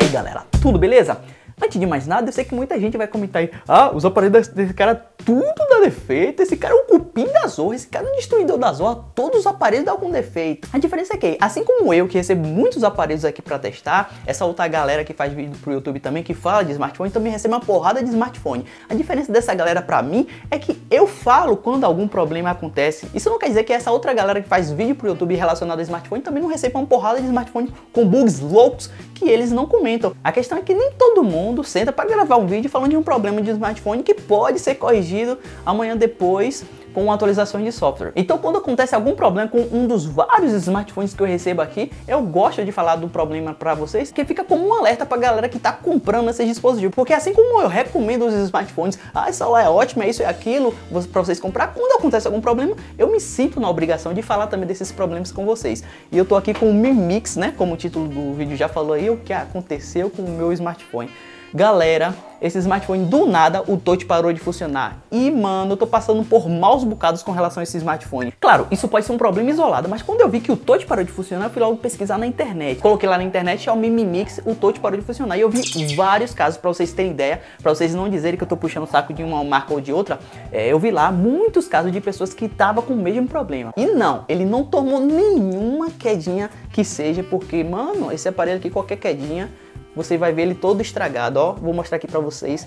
aí galera, tudo beleza? Antes de mais nada, eu sei que muita gente vai comentar aí: ah, os aparelhos desse cara tudo dá defeito, esse cara é um cupim da Zorra, esse cara é um destruidor da Zorra, todos os aparelhos dão algum defeito. A diferença é que, assim como eu, que recebo muitos aparelhos aqui pra testar, essa outra galera que faz vídeo pro YouTube também, que fala de smartphone, também recebe uma porrada de smartphone. A diferença dessa galera pra mim é que eu falo quando algum problema acontece. Isso não quer dizer que essa outra galera que faz vídeo pro YouTube relacionado a smartphone também não recebe uma porrada de smartphone com bugs loucos que eles não comentam. A questão é que nem todo mundo senta para gravar um vídeo falando de um problema de smartphone que pode ser corrigido amanhã depois com atualizações de software. Então, quando acontece algum problema com um dos vários smartphones que eu recebo aqui, eu gosto de falar do problema para vocês, que fica como um alerta para galera que tá comprando esses dispositivos. Porque assim como eu recomendo os smartphones, esse celular é ótimo, é isso e aquilo, para vocês comprar, quando acontece algum problema, eu me sinto na obrigação de falar também desses problemas com vocês. E eu tô aqui com o Mi Mix, né, como o título do vídeo já falou aí, o que aconteceu com o meu smartphone. Galera, esse smartphone do nada, o touch parou de funcionar. E mano, eu tô passando por maus bocados com relação a esse smartphone. Claro, isso pode ser um problema isolado, mas quando eu vi que o touch parou de funcionar, eu fui logo pesquisar na internet. Coloquei lá na internet, Xiaomi Mi Mix, o touch parou de funcionar. E eu vi vários casos, pra vocês terem ideia, pra vocês não dizerem que eu tô puxando o saco de uma marca ou de outra. Eu vi lá muitos casos de pessoas que estavam com o mesmo problema. E não, ele não tomou nenhuma quedinha que seja, porque, mano, esse aparelho aqui, qualquer quedinha, você vai ver ele todo estragado, ó. Vou mostrar aqui pra vocês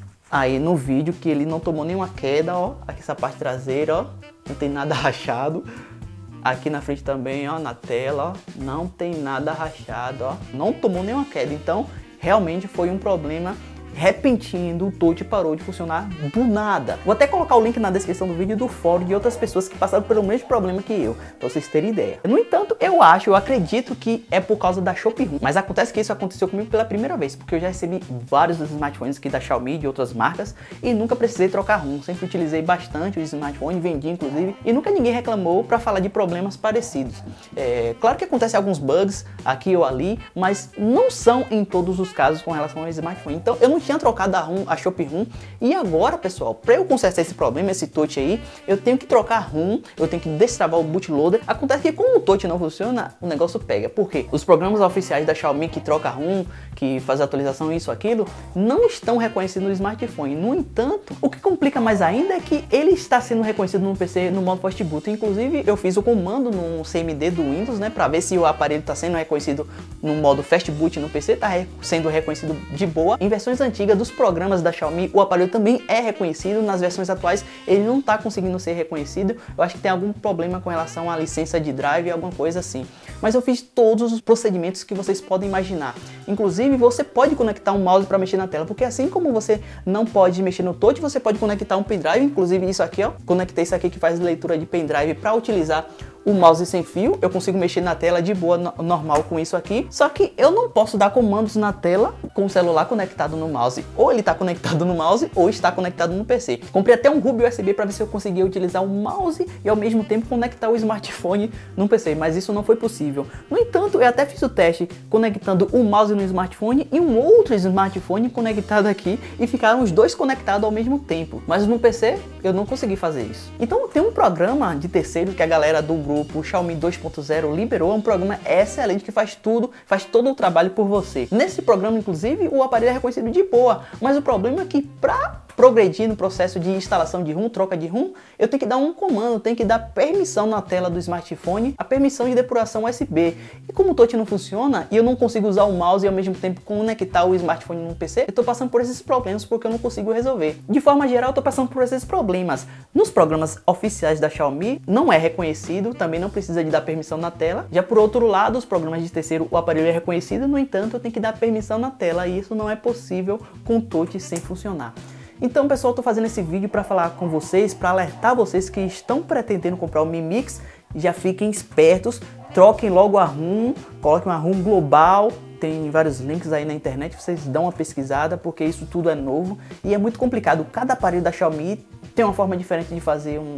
aí no vídeo que ele não tomou nenhuma queda, ó. Aqui essa parte traseira, ó, não tem nada rachado. Aqui na frente também, ó, na tela, ó, não tem nada rachado, ó. Não tomou nenhuma queda, então realmente foi um problema repentino, o touch parou de funcionar do nada. Vou até colocar o link na descrição do vídeo do fórum de outras pessoas que passaram pelo mesmo problema que eu, pra vocês terem ideia. No entanto, eu acredito que é por causa da Shopee. Mas acontece que isso aconteceu comigo pela primeira vez, porque eu já recebi vários dos smartphones aqui da Xiaomi, de outras marcas, e nunca precisei trocar ROM. Sempre utilizei bastante o smartphone, vendi inclusive, e nunca ninguém reclamou pra falar de problemas parecidos. Claro que acontece alguns bugs aqui ou ali, mas não são em todos os casos com relação ao smartphone. Então, eu não tinha trocado a Shopee ROM, e agora, pessoal, para eu consertar esse problema, esse touch aí, eu tenho que trocar ROM, eu tenho que destravar o bootloader. Acontece que como o touch não funciona, o negócio pega. Por quê? Os programas oficiais da Xiaomi que troca ROM, que faz atualização, isso, aquilo, não estão reconhecidos no smartphone. No entanto, o que complica mais ainda é que ele está sendo reconhecido no PC no modo fast boot. Inclusive, eu fiz o comando no CMD do Windows, né, para ver se o aparelho está sendo reconhecido no modo fast boot no PC, está sendo reconhecido de boa. Em versões antigas dos programas da Xiaomi, o aparelho também é reconhecido. Nas versões atuais, ele não está conseguindo ser reconhecido. Eu acho que tem algum problema com relação à licença de drive, alguma coisa assim. Mas eu fiz todos os procedimentos que vocês podem imaginar. Inclusive, você pode conectar um mouse para mexer na tela, porque assim como você não pode mexer no touch, você pode conectar um pendrive. Inclusive isso aqui, ó, conectei isso aqui que faz leitura de pendrive para utilizar o mouse sem fio. Eu consigo mexer na tela de boa, normal com isso aqui. Só que eu não posso dar comandos na tela com o celular conectado no mouse. Ou ele está conectado no mouse, ou está conectado no PC. Comprei até um hub USB para ver se eu conseguia utilizar o mouse e ao mesmo tempo conectar o smartphone no PC, mas isso não foi possível. No entanto, eu até fiz o teste conectando o mouse no smartphone e um outro smartphone conectado aqui, e ficaram os dois conectados ao mesmo tempo. Mas no PC, eu não consegui fazer isso. Então, tem um programa de terceiro que a galera do grupo o Xiaomi 2.0 liberou, é um programa excelente que faz tudo, faz todo o trabalho por você. Nesse programa, inclusive, o aparelho é reconhecido de boa, mas o problema é que para progredir no processo de instalação de ROM, troca de ROM, eu tenho que dar um comando, tenho que dar permissão na tela do smartphone, a permissão de depuração USB. E como o touch não funciona e eu não consigo usar o mouse e ao mesmo tempo conectar o smartphone no PC, eu tô passando por esses problemas porque eu não consigo resolver. De forma geral, eu tô passando por esses problemas. Nos programas oficiais da Xiaomi, não é reconhecido, também não precisa de dar permissão na tela. Já por outro lado, os programas de terceiro, o aparelho é reconhecido, no entanto, eu tenho que dar permissão na tela, e isso não é possível com o touch sem funcionar. Então, pessoal, eu tô fazendo esse vídeo para falar com vocês, para alertar vocês que estão pretendendo comprar o Mi Mix. Já fiquem espertos, troquem logo a ROM, coloquem uma ROM global. Tem vários links aí na internet, vocês dão uma pesquisada, porque isso tudo é novo e é muito complicado. Cada aparelho da Xiaomi tem uma forma diferente de fazer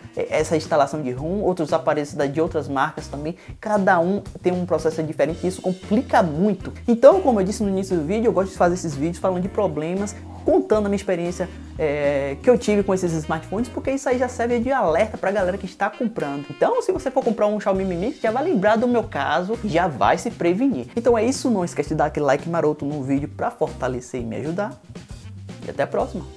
essa instalação de ROM, outros aparelhos de outras marcas também, cada um tem um processo diferente e isso complica muito. Então, como eu disse no início do vídeo, eu gosto de fazer esses vídeos falando de problemas, contando a minha experiência que eu tive com esses smartphones, porque isso aí já serve de alerta pra galera que está comprando. Então, se você for comprar um Xiaomi Mi Mix, já vai lembrar do meu caso e já vai se prevenir. Então é isso, não esquece de dar aquele like maroto no vídeo pra fortalecer e me ajudar. E até a próxima!